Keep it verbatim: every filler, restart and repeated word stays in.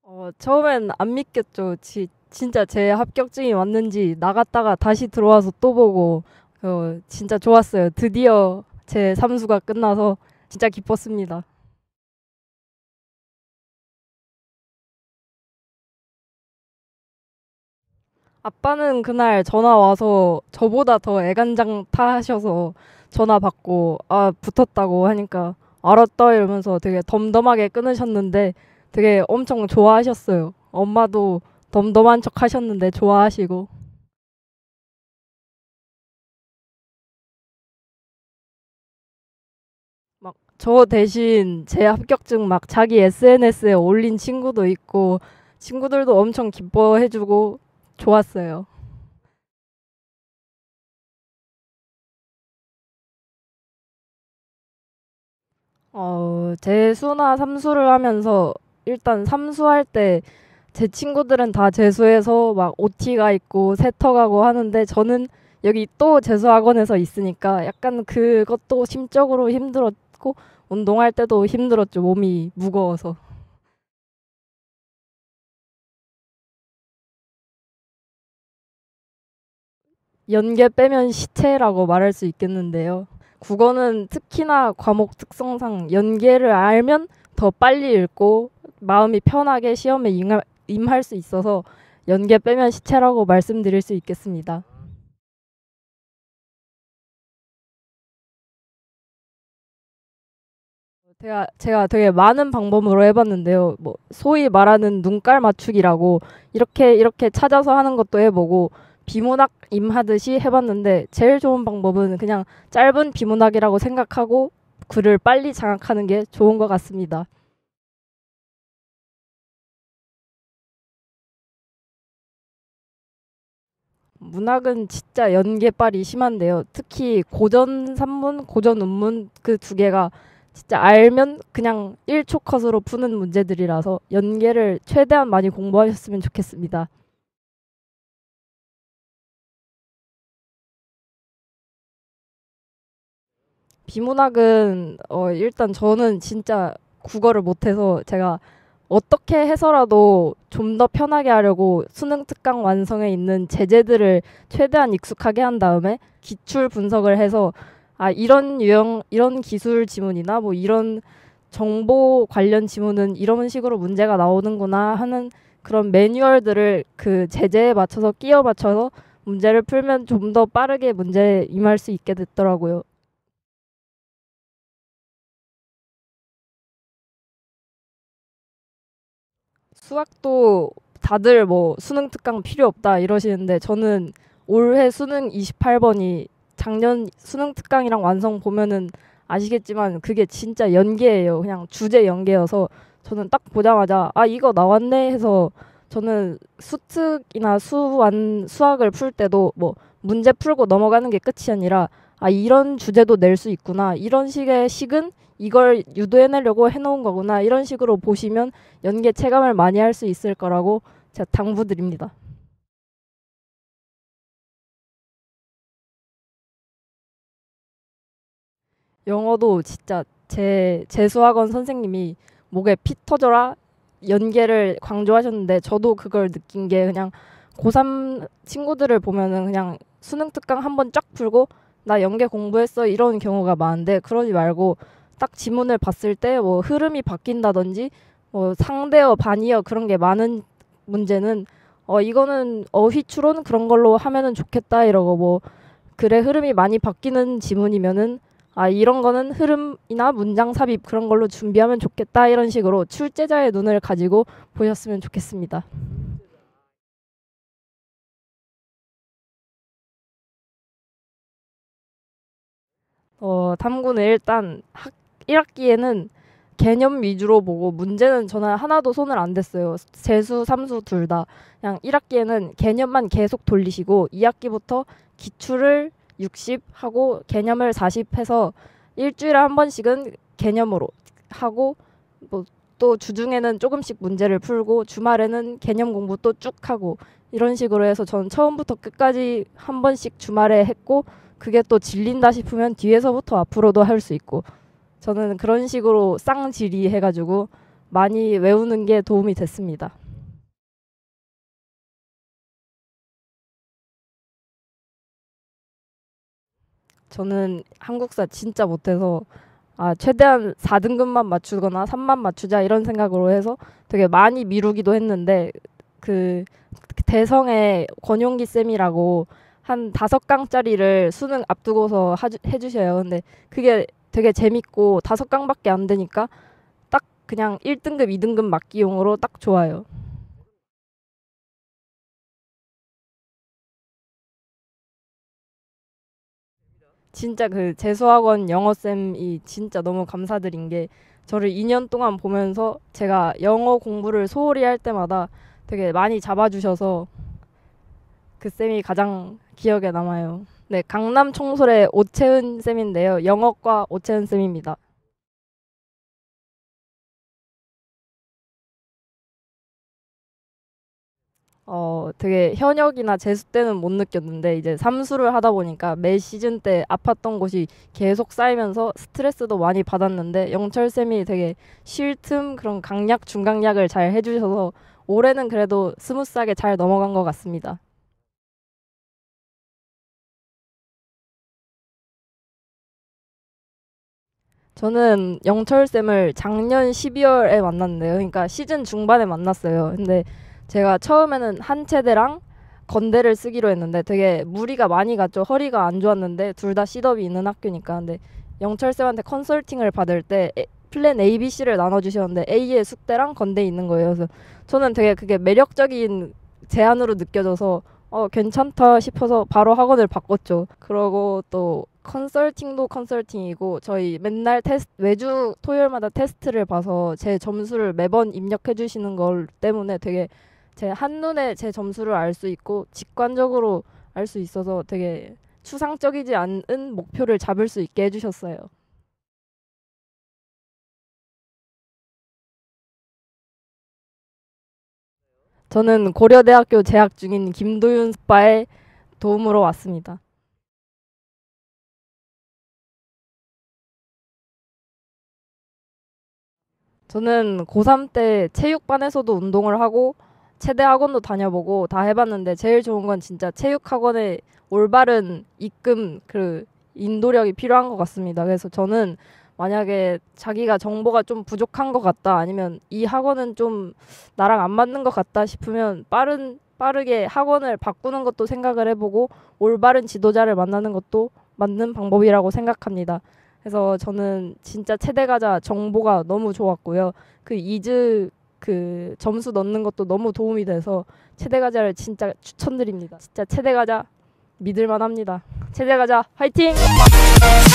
어, 처음엔 안 믿겼죠. 지, 진짜 제 합격증이 왔는지 나갔다가 다시 들어와서 또 보고, 어, 진짜 좋았어요. 드디어 제 삼수가 끝나서 진짜 기뻤습니다. 아빠는 그날 전화 와서 저보다 더 애간장 타셔서 전화 받고, 아, 붙었다고 하니까 알았다 이러면서 되게 덤덤하게 끊으셨는데 되게 엄청 좋아하셨어요. 엄마도 덤덤한 척 하셨는데 좋아하시고. 막 저 대신 제 합격증 막 자기 에스엔에스에 올린 친구도 있고 친구들도 엄청 기뻐해주고 좋았어요. 어, 재수나 삼수를 하면서 일단 삼수할 때 제 친구들은 다 재수해서 막 오티가 있고 세터 가고 하는데 저는 여기 또 재수학원에서 있으니까 약간 그것도 심적으로 힘들었고 운동할 때도 힘들었죠. 몸이 무거워서. 연계 빼면 시체라고 말할 수 있겠는데요. 국어는 특히나 과목 특성상 연계를 알면 더 빨리 읽고 마음이 편하게 시험에 임할, 임할 수 있어서 연계 빼면 시체라고 말씀드릴 수 있겠습니다. 제가, 제가 되게 많은 방법으로 해봤는데요. 뭐, 소위 말하는 눈깔 맞추기라고 이렇게 이렇게 찾아서 하는 것도 해보고 비문학 임하듯이 해봤는데 제일 좋은 방법은 그냥 짧은 비문학이라고 생각하고 글을 빨리 장악하는 게 좋은 것 같습니다. 문학은 진짜 연계빨이 심한데요. 특히 고전 산문, 고전 운문 그 두 개가 진짜 알면 그냥 일 초 컷으로 푸는 문제들이라서 연계를 최대한 많이 공부하셨으면 좋겠습니다. 비문학은 어 일단 저는 진짜 국어를 못해서 제가 어떻게 해서라도 좀 더 편하게 하려고 수능 특강 완성에 있는 제재들을 최대한 익숙하게 한 다음에 기출 분석을 해서 아 이런 유형 이런 기술 지문이나 뭐 이런 정보 관련 지문은 이런 식으로 문제가 나오는구나 하는 그런 매뉴얼들을 그 제재에 맞춰서 끼워 맞춰서 문제를 풀면 좀 더 빠르게 문제에 임할 수 있게 됐더라고요. 수학도 다들 뭐 수능 특강 필요 없다 이러시는데 저는 올해 수능 이십팔 번이 작년 수능 특강이랑 완성 보면은 아시겠지만 그게 진짜 연계예요. 그냥 주제 연계여서 저는 딱 보자마자 아 이거 나왔네 해서 저는 수특이나 수완 수학을 풀 때도 뭐 문제 풀고 넘어가는 게 끝이 아니라 아 이런 주제도 낼 수 있구나 이런 식의 식은 이걸 유도해내려고 해놓은 거구나 이런 식으로 보시면 연계 체감을 많이 할 수 있을 거라고 제가 당부드립니다. 영어도 진짜 제 재수학원 선생님이 목에 피 터져라 연계를 강조하셨는데 저도 그걸 느낀 게 그냥 고삼 친구들을 보면은 그냥 수능 특강 한번 쫙 풀고 나 연계 공부했어 이런 경우가 많은데 그러지 말고 딱 지문을 봤을 때 뭐 흐름이 바뀐다든지 뭐 상대어 반의어 그런 게 많은 문제는 어 이거는 어휘 추론 그런 걸로 하면은 좋겠다 이러고 뭐 글의 흐름이 많이 바뀌는 지문이면은 아 이런 거는 흐름이나 문장 삽입 그런 걸로 준비하면 좋겠다 이런 식으로 출제자의 눈을 가지고 보셨으면 좋겠습니다. 어 탐구는 일단 학 일 학기에는 개념 위주로 보고 문제는 저는 하나도 손을 안 댔어요. 재수, 삼수 둘 다. 그냥 일 학기에는 개념만 계속 돌리시고 이 학기부터 기출을 육십 하고 개념을 사십 해서 일주일에 한 번씩은 개념으로 하고 뭐 또 주중에는 조금씩 문제를 풀고 주말에는 개념 공부 또 쭉 하고 이런 식으로 해서 저는 처음부터 끝까지 한 번씩 주말에 했고 그게 또 질린다 싶으면 뒤에서부터 앞으로도 할 수 있고 저는 그런 식으로 쌍지리 해가지고 많이 외우는 게 도움이 됐습니다. 저는 한국사 진짜 못해서 아, 최대한 사 등급만 맞추거나 삼만 맞추자 이런 생각으로 해서 되게 많이 미루기도 했는데 그 대성의 권용기 쌤이라고 한 다섯 강짜리를 수능 앞두고서 하주, 해주셔요. 근데 그게 되게 재밌고 다섯 강밖에 안 되니까 딱 그냥 일 등급, 이 등급 맞기용으로 딱 좋아요. 진짜 그 재수학원 영어쌤이 진짜 너무 감사드린 게 저를 이 년 동안 보면서 제가 영어 공부를 소홀히 할 때마다 되게 많이 잡아주셔서 그 쌤이 가장 기억에 남아요. 네, 강남 총솔의 오채은 쌤인데요. 영어과 오채은 쌤입니다. 어, 되게 현역이나 재수 때는 못 느꼈는데 이제 삼수를 하다 보니까 매 시즌 때 아팠던 곳이 계속 쌓이면서 스트레스도 많이 받았는데 영철 쌤이 되게 쉴 틈 그런 강약, 중강약을 잘 해주셔서 올해는 그래도 스무스하게 잘 넘어간 것 같습니다. 저는 영철 쌤을 작년 십이 월에 만났는데요. 그러니까 시즌 중반에 만났어요. 근데 제가 처음에는 한체대랑 건대를 쓰기로 했는데 되게 무리가 많이 갔죠. 허리가 안 좋았는데 둘 다 셋업이 있는 학교니까. 근데 영철 쌤한테 컨설팅을 받을 때 에- 플랜 A, B, C를 나눠주셨는데 A의 숙대랑 건대 있는 거예요. 그래서 저는 되게 그게 매력적인 제안으로 느껴져서 어, 괜찮다 싶어서 바로 학원을 바꿨죠. 그러고 또 컨설팅도 컨설팅이고 저희 맨날 테스트 매주 토요일마다 테스트를 봐서 제 점수를 매번 입력해 주시는 걸 때문에 되게 제 한눈에 제 점수를 알 수 있고 직관적으로 알 수 있어서 되게 추상적이지 않은 목표를 잡을 수 있게 해주셨어요. 저는 고려대학교 재학 중인 김도윤 오빠의 도움으로 왔습니다. 저는 고삼 때 체육반에서도 운동을 하고 체대 학원도 다녀보고 다 해봤는데 제일 좋은 건 진짜 체육학원의 올바른 입금 그 인도력이 필요한 것 같습니다. 그래서 저는 만약에 자기가 정보가 좀 부족한 것 같다 아니면 이 학원은 좀 나랑 안 맞는 것 같다 싶으면 빠른 빠르게 학원을 바꾸는 것도 생각을 해보고 올바른 지도자를 만나는 것도 맞는 방법이라고 생각합니다. 그래서 저는 진짜 체대 가자 정보가 너무 좋았고요. 그 이즈 그 점수 넣는 것도 너무 도움이 돼서 체대 가자를 진짜 추천드립니다. 진짜 체대 가자 믿을 만합니다. 체대 가자 화이팅!